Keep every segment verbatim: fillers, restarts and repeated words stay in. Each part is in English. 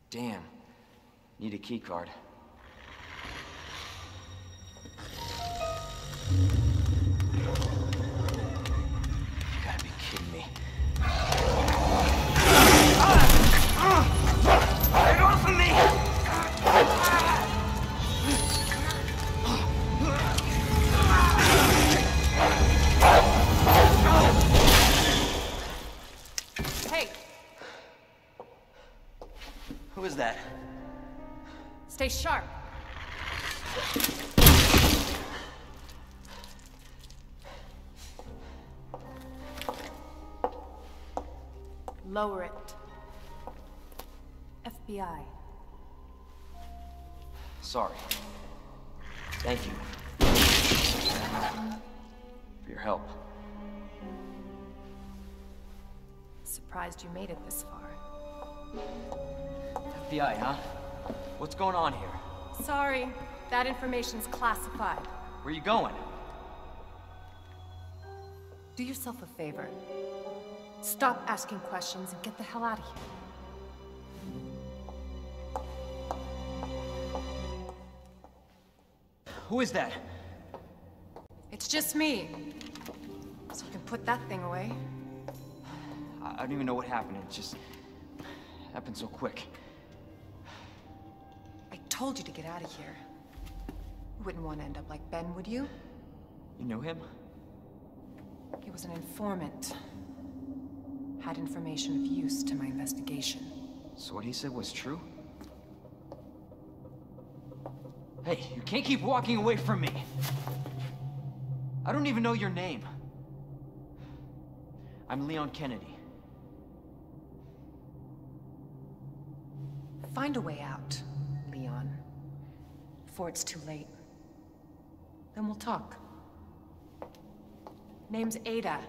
Damn. Need a key card. You gotta be kidding me. Get off of me! Hey! Who is that? Stay sharp. Lower it. F B I. Sorry. Thank you. For your help. Surprised you made it this far. F B I, huh? What's going on here? Sorry, that information's classified. Where you going? Do yourself a favor. Stop asking questions and get the hell out of here. Who is that? It's just me. So you can put that thing away. I I don't even know what happened. It just happened so quick. I told you to get out of here. You wouldn't want to end up like Ben, would you? You knew him? He was an informant. Had information of use to my investigation. So what he said was true? Hey, you can't keep walking away from me. I don't even know your name. I'm Leon Kennedy. Find a way out, Leon. Before it's too late. Then we'll talk. Name's Ada.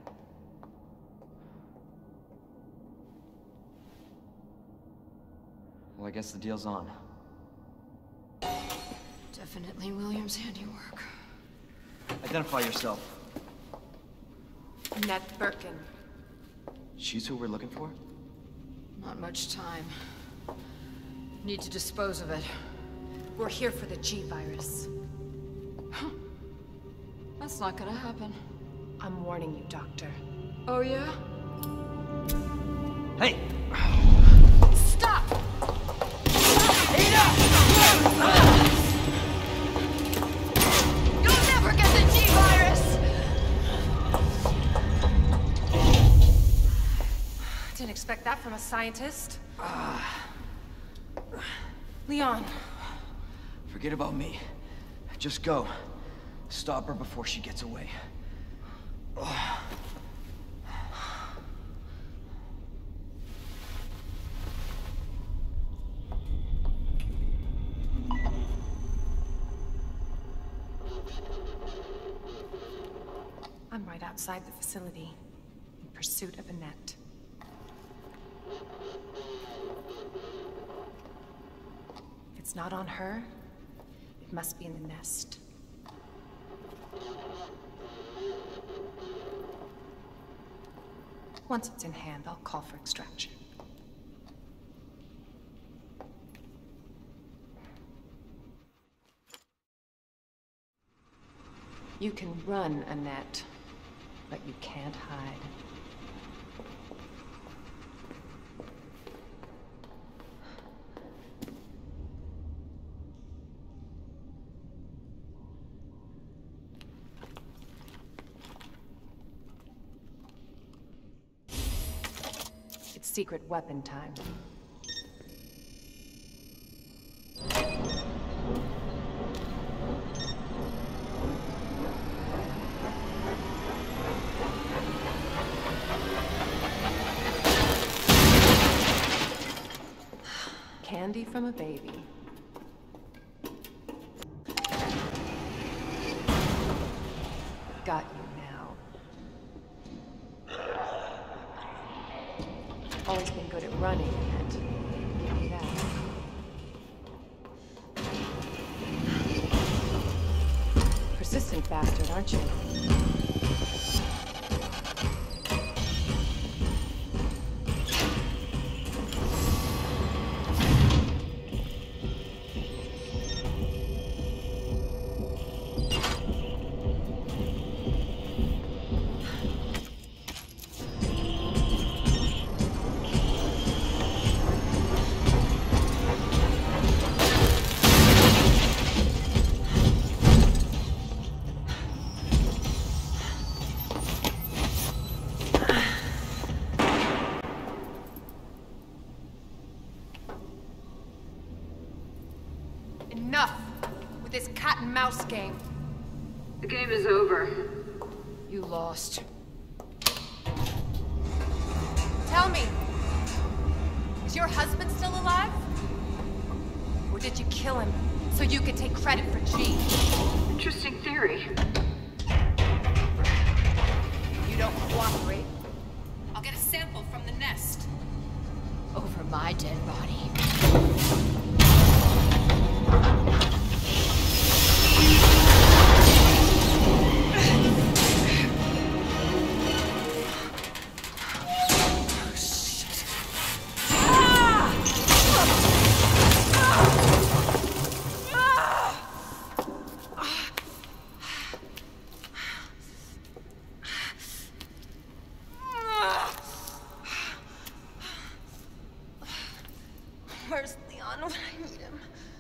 Well, I guess the deal's on. Definitely William's handiwork. Identify yourself. Annette Birkin. She's who we're looking for? Not much time. Need to dispose of it. We're here for the G virus. That's not gonna happen. I'm warning you, Doctor. Oh, yeah? Hey! Stop! You'll never get the G virus! Didn't expect that from a scientist. Leon. Forget about me. Just go. Stop her before she gets away. I'm right outside the facility, in pursuit of Annette. If it's not on her, it must be in the nest. Once it's in hand, I'll call for extraction. You can run, Annette, but you can't hide. It's secret weapon time. Candy from a baby. Got you now. Always been good at running, Annette. Give me that. Persistent bastard, aren't you? Enough with this cat and mouse game. The game is over. You lost. Tell me, is your husband still alive? Or did you kill him so you could take credit for G? Interesting theory. You don't cooperate, I'll get a sample from the nest. Over my dead body. Where's Leon when I need him?